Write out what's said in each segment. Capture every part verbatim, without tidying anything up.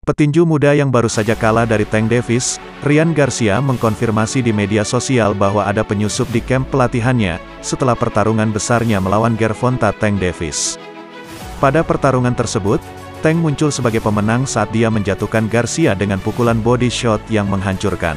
Petinju muda yang baru saja kalah dari Tank Davis, Ryan Garcia mengkonfirmasi di media sosial bahwa ada penyusup di kamp pelatihannya, setelah pertarungan besarnya melawan Gervonta Tank Davis. Pada pertarungan tersebut, Tank muncul sebagai pemenang saat dia menjatuhkan Garcia dengan pukulan body shot yang menghancurkan.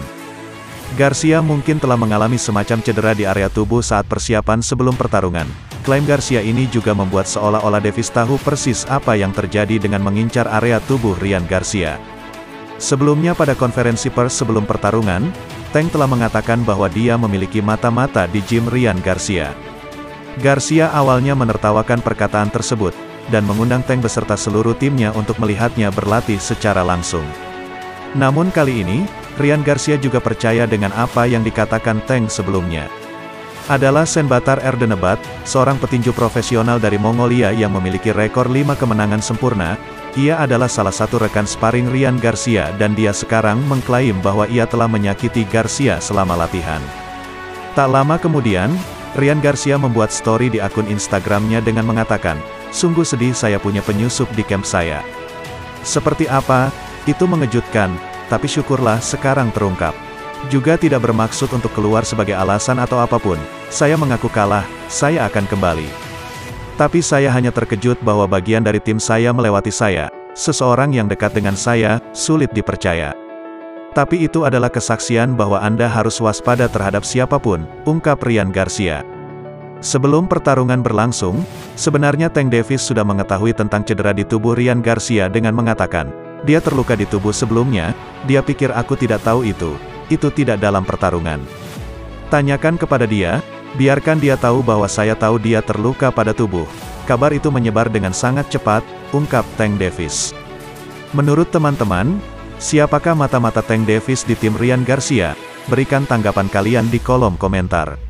Garcia mungkin telah mengalami semacam cedera di area tubuh saat persiapan sebelum pertarungan. Klaim Garcia ini juga membuat seolah-olah Davis tahu persis apa yang terjadi dengan mengincar area tubuh Ryan Garcia. Sebelumnya pada konferensi pers sebelum pertarungan, Tank telah mengatakan bahwa dia memiliki mata-mata di gym Ryan Garcia. Garcia awalnya menertawakan perkataan tersebut, dan mengundang Tank beserta seluruh timnya untuk melihatnya berlatih secara langsung. Namun kali ini, Ryan Garcia juga percaya dengan apa yang dikatakan Tank sebelumnya. Adalah Senbatar Erdenebat, seorang petinju profesional dari Mongolia yang memiliki rekor lima kemenangan sempurna. Ia adalah salah satu rekan sparring Ryan Garcia dan dia sekarang mengklaim bahwa ia telah menyakiti Garcia selama latihan. Tak lama kemudian, Ryan Garcia membuat story di akun Instagramnya dengan mengatakan, "Sungguh sedih saya punya penyusup di kamp saya. Seperti apa? Itu mengejutkan, tapi syukurlah sekarang terungkap. Juga tidak bermaksud untuk keluar sebagai alasan atau apapun. Saya mengaku kalah, saya akan kembali. Tapi saya hanya terkejut bahwa bagian dari tim saya melewati saya. Seseorang yang dekat dengan saya, sulit dipercaya. Tapi itu adalah kesaksian bahwa Anda harus waspada terhadap siapapun," ungkap Ryan Garcia. Sebelum pertarungan berlangsung, sebenarnya Tank Davis sudah mengetahui tentang cedera di tubuh Ryan Garcia dengan mengatakan, "Dia terluka di tubuh sebelumnya, dia pikir aku tidak tahu itu. Itu tidak dalam pertarungan. Tanyakan kepada dia, biarkan dia tahu bahwa saya tahu dia terluka pada tubuh." Kabar itu menyebar dengan sangat cepat, ungkap Tank Davis. Menurut teman-teman, siapakah mata-mata Tank Davis di tim Ryan Garcia? Berikan tanggapan kalian di kolom komentar.